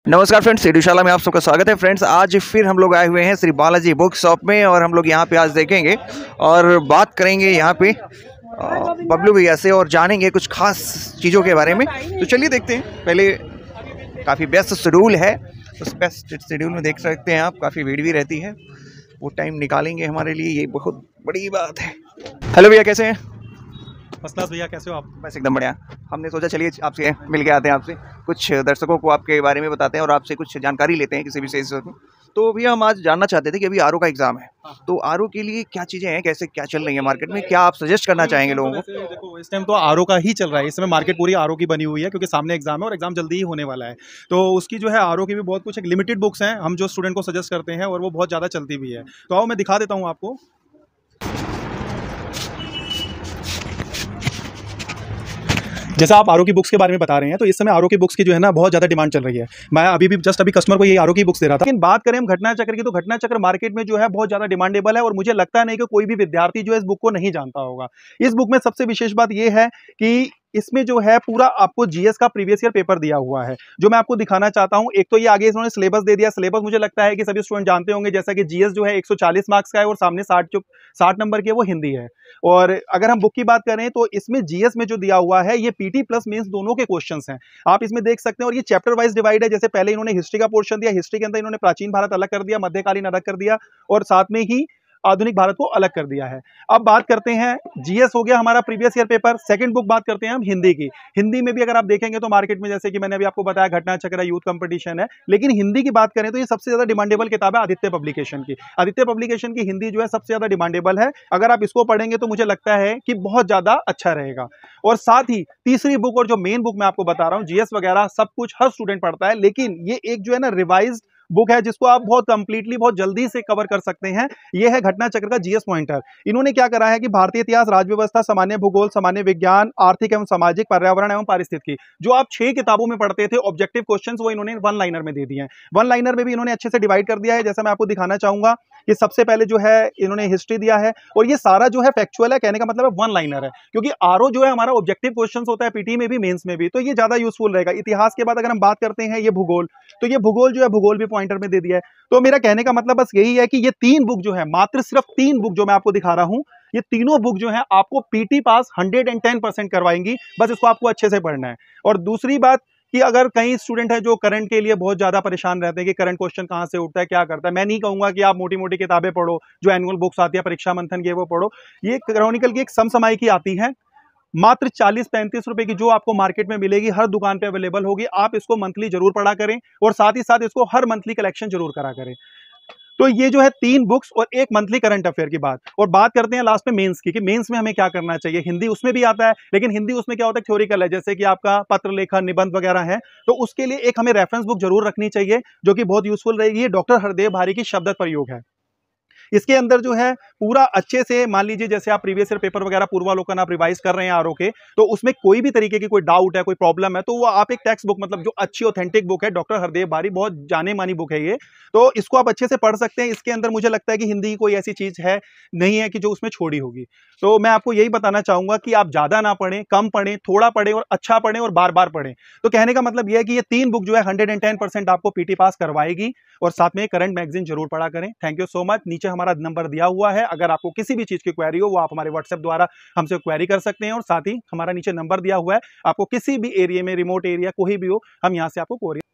नमस्कार फ्रेंड्स, सीडीशाला में आप सबका स्वागत है। फ्रेंड्स, आज फिर हम लोग आए हुए हैं श्री बालाजी बुक शॉप में और हम लोग यहाँ पे आज देखेंगे और बात करेंगे यहाँ पे बबलू भैया से और जानेंगे कुछ खास चीज़ों के बारे में। तो चलिए देखते हैं। पहले काफ़ी व्यस्त शेड्यूल है, उस व्यस्त शेड्यूल में देख सकते हैं आप, काफ़ी भीड़ भी रहती है। वो टाइम निकालेंगे हमारे लिए, ये बहुत बड़ी बात है। हेलो भैया, कैसे हैं? फर्स्ट क्लास भैया, कैसे हो आप? बस एकदम बढ़िया। हमने सोचा चलिए आपसे मिल के आते हैं, आपसे कुछ दर्शकों को आपके बारे में बताते हैं और आपसे कुछ जानकारी लेते हैं किसी विशेष में। तो भैया हम आज जानना चाहते थे कि अभी आरओ का एग्जाम है, तो आरओ के लिए क्या चीज़ें हैं, कैसे क्या चल रही है मार्केट में, क्या आप सजेस्ट करना चाहेंगे लोगों को? देखो, इस टाइम तो आरओ का ही चल रहा है। इस समय मार्केट पूरी आरओ की बनी हुई है क्योंकि सामने एग्जाम है और एग्जाम जल्दी ही होने वाला है। तो उसकी जो है आरओ की भी बहुत कुछ एक लिमिटेड बुक्स हैं हम जो स्टूडेंट को सजेस्ट करते हैं और वो बहुत ज़्यादा चलती भी है। तो आओ मैं दिखा देता हूँ आपको। जैसा आप आरओ की बुक्स के बारे में बता रहे हैं, तो इस समय आरओ की बुक्स की जो है ना बहुत ज़्यादा डिमांड चल रही है। मैं अभी कस्टमर को ये आरओ की बुक्स दे रहा था। लेकिन बात करें हम घटना चक्र की, तो घटना चक्र मार्केट में जो है बहुत ज़्यादा डिमांडेबल है और मुझे लगता नहीं कि कोई भी विद्यार्थी जो है इस बुक को नहीं जानता होगा। इस बुक में सबसे विशेष बात यह है कि इसमें जो है पूरा आपको जीएस का प्रीवियस ईयर पेपर दिया हुआ है, जो मैं आपको दिखाना चाहता हूं। एक तो ये आगे इन्होंने सिलेबस दे दिया। सिलेबस मुझे लगता है कि सभी स्टूडेंट जानते होंगे, जैसा कि जीएस जो है 140 मार्क्स का है और सामने 60 नंबर की है, वो हिंदी है। और अगर हम बुक की बात करें तो इसमें जीएस में जो दिया हुआ है ये पीटी प्लस मेंस दोनों के क्वेश्चंस हैं, आप इसमें देख सकते हैं। और ये चैप्टर वाइज डिवाइड है। जैसे पहले इन्होंने हिस्ट्री का पोर्शन दिया, हिस्ट्री के अंदर इन्होंने प्राचीन भारत अलग कर दिया, मध्यकालीन अलग कर दिया और साथ में ही आधुनिक भारत को अलग कर दिया है। अब बात करते हैं, जीएस हो गया हमारा previous year paper. Second book बात करते हैं हम हिंदी की। हिंदी में भी अगर आप देखेंगे तो मार्केट में, जैसे कि मैंने अभी आपको बताया, घटना चक्र यूथ कंपटीशन है। लेकिन हिंदी की बात करें तो ये सबसे ज्यादा डिमांडेबल किताब है आदित्य पब्लिकेशन की। आदित्य पब्लिकेशन की हिंदी जो है सबसे ज्यादा डिमांडेबल है। अगर आप इसको पढ़ेंगे तो मुझे लगता है कि बहुत ज्यादा अच्छा रहेगा। और साथ ही तीसरी बुक और जो मेन बुक मैं आपको बता रहा हूँ, जीएस वगैरह सब कुछ हर स्टूडेंट पढ़ता है, लेकिन ये एक जो है ना रिवाइज्ड बुक है जिसको आप बहुत कंप्लीटली बहुत जल्दी से कवर कर सकते हैं। यह है घटना चक्र का जीएस पॉइंटर। इन्होंने क्या करा है कि भारतीय इतिहास, राज्य व्यवस्था, सामान्य भूगोल, सामान्य विज्ञान, आर्थिक एवं सामाजिक, पर्यावरण एवं पारिस्थितिकी, जो आप 6 किताबों में पढ़ते थे ऑब्जेक्टिव क्वेश्चंस, वो इन्होंने वन लाइनर में दे दिए हैं। वन लाइनर में भी इन्होंने अच्छे से डिवाइड कर दिया है। जैसा मैं आपको दिखाना चाहूंगा कि सबसे पहले जो है इन्होंने हिस्ट्री दिया है और ये सारा जो है फैक्चुअल है, कहने का मतलब है वन लाइनर है, क्योंकि आरओ जो है हमारा ऑब्जेक्टिव क्वेश्चंस होता है पीटी में भी, मेंस में भी, तो ये ज्यादा यूजफुल रहेगा। इतिहास के बाद अगर हम बात करते हैं ये भूगोल, तो ये भूगोल जो है भूगोल भी पॉइंटर में दे दिया है। तो मेरा कहने का मतलब बस यही है कि ये 3 बुक जो है, मात्र सिर्फ 3 बुक जो मैं आपको दिखा रहा हूं, ये तीनों बुक जो है आपको पीटी पास 110% करवाएंगी। बस इसको आपको अच्छे से पढ़ना है। और दूसरी बात कि अगर कई स्टूडेंट है जो करंट के लिए बहुत ज्यादा परेशान रहते हैं कि करंट क्वेश्चन कहां से उठता है, क्या करता है, मैं नहीं कहूंगा कि आप मोटी मोटी किताबें पढ़ो, जो एनुअल बुक्स आती है परीक्षा मंथन की वो पढ़ो। ये क्रॉनिकल की एक समसामयिकी आती है, मात्र 40-35 रुपए की, जो आपको मार्केट में मिलेगी, हर दुकान पे अवेलेबल होगी। आप इसको मंथली जरूर पढ़ा करें और साथ ही साथ इसको हर मंथली कलेक्शन जरूर करा करें। तो ये जो है 3 बुक्स और एक मंथली करंट अफेयर की बात। और बात करते हैं लास्ट में मेंस की, कि मेंस में हमें क्या करना चाहिए। हिंदी उसमें भी आता है, लेकिन हिंदी उसमें क्या होता है, थ्योरिकल है, जैसे कि आपका पत्र लेखन, निबंध वगैरह है। तो उसके लिए एक हमें रेफरेंस बुक जरूर रखनी चाहिए जो कि बहुत यूजफुल रहेगी। ये डॉक्टर हरदेव भारी की शब्द प्रयोग है। इसके अंदर जो है पूरा अच्छे से, मान लीजिए जैसे आप प्रीवियस ईयर पेपर वगैरह पूर्वालोकन आप रिवाइज कर रहे हैं आरओ के, तो उसमें कोई भी तरीके की कोई डाउट है, कोई प्रॉब्लम है, तो वो आप एक टेक्स्ट बुक, मतलब जो अच्छी ऑथेंटिक बुक है, डॉक्टर हरदेव बारी, बहुत जाने मानी बुक है ये, तो इसको आप अच्छे से पढ़ सकते हैं। इसके अंदर मुझे लगता है कि हिंदी की कोई ऐसी चीज है नहीं है कि जो उसमें छोड़ी होगी। तो मैं आपको यही बताना चाहूंगा कि आप ज्यादा ना पढ़ें, कम पढ़ें, थोड़ा पढ़ें और अच्छा पढ़ें और बार बार पढ़ें। तो कहने का मतलब यह है कि ये 3 बुक जो है 110% आपको पीटी पास करवाएगी। और साथ में करंट मैगजीन जरूर पढ़ा करें। Thank you so much. नीचे हमारा नंबर दिया हुआ है, अगर आपको किसी भी चीज की क्वेरी हो वो आप हमारे व्हाट्सएप द्वारा हमसे क्वेरी कर सकते हैं। और साथ ही हमारा नीचे नंबर दिया हुआ है, आपको किसी भी एरिया में, रिमोट एरिया कोई भी हो, हम यहां से आपको क्वेरी